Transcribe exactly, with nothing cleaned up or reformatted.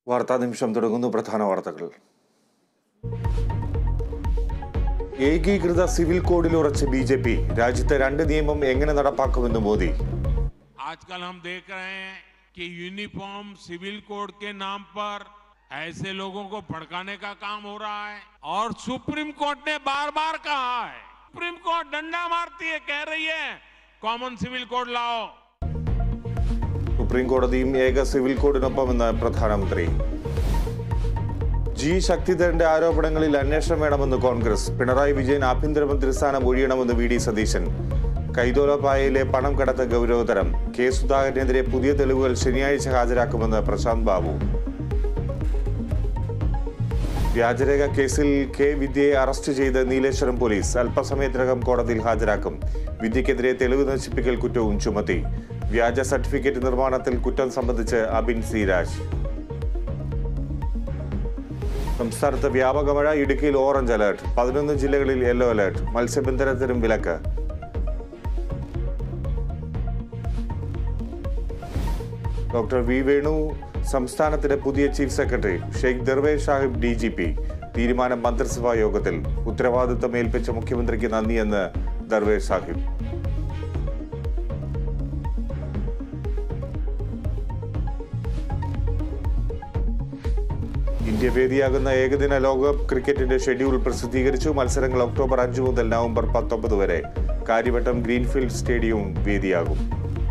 വാർത്താ നിമിഷം തുടങ്ങുന്നു. പ്രധാന വാർത്തകൾ. ഏകീകൃത സിവിൽ കോഡിൽ ഉറച്ച ബി ജെ പി രാജ്യത്തെ രണ്ട് നിയമം എങ്ങനെ നടപ്പാക്കുമെന്ന് മോദി. आजकल हम देख रहे हैं कि यूनिफॉर्म सिविल कोड के नाम पर ऐसे लोगों को भड़काने का काम हो रहा है और सुप्रीम कोर्ट ने बार बार कहा है, सुप्रीम कोर्ट डंडा मारती है, कह रही है कॉमन सिविल कोड लाओ. സുപ്രീം കോടതിയും ഏക സിവിൽ കോഡിനൊപ്പമെന്ന് പ്രധാനമന്ത്രി. ജി ശക്തിധരന്റെ ആരോപണങ്ങളിൽ അന്വേഷണം വേണമെന്ന് കോൺഗ്രസ്. പിണറായി വിജയൻ ആഭ്യന്തരമന്ത്രി സ്ഥാനം ഒഴിയണമെന്ന് വി ഡി സതീശൻ. കൈതോലപ്പായയിലെ പണം കടത്ത് ഗൗരവതരം. കെ സുധാകരനെതിരെ പുതിയ തെളിവുകൾ ശനിയാഴ്ച ഹാജരാക്കുമെന്ന് പ്രശാന്ത് ബാബു. വ്യാജരേഖ കേസിൽ കെ വിദ്യയെ അറസ്റ്റ് ചെയ്ത് നീലേശ്വരം പോലീസ്. അല്പസമയത്തിനകം കോടതിയിൽ ഹാജരാക്കും. വിദ്യക്കെതിരെ തെളിവ് നശിപ്പിക്കൽ കുറ്റവും ചുമത്തി. വ്യാജ സർട്ടിഫിക്കറ്റ് നിർമ്മാണത്തിൽ കുറ്റം സംബന്ധിച്ച് അബിൻ സി രാജ്. സംസ്ഥാനത്ത് വ്യാപക മഴ. ഇടുക്കിയിൽ ഓറഞ്ച് അലർട്ട്. പതിനൊന്ന് ജില്ലകളിൽ യെല്ലോ അലർട്ട്. മത്സ്യബന്ധനത്തിനും വിലക്ക്. ഡോക്ടർ വി വേണു സംസ്ഥാനത്തിന്റെ പുതിയ chief secretary. Sheikh Darvesh Sahib D G P. തീരുമാനം മന്ത്രിസഭാ യോഗത്തിൽ. ഉത്തരവാദിത്തം ഏൽപ്പിച്ച മുഖ്യമന്ത്രിക്ക് നന്ദിയെന്ന് ദർവേഷ് സാഹിബ്. ഇന്ത്യ വേദിയാകുന്ന ഏകദിന ലോകകപ്പ് ക്രിക്കറ്റിന്റെ ഷെഡ്യൂൾ പ്രസിദ്ധീകരിച്ചു. മത്സരങ്ങൾ ഒക്ടോബർ അഞ്ച് മുതൽ നവംബർ പത്തൊമ്പത് വരെ. കാര്യവട്ടം ഗ്രീൻഫീൽഡ് സ്റ്റേഡിയവും വേദിയാകും.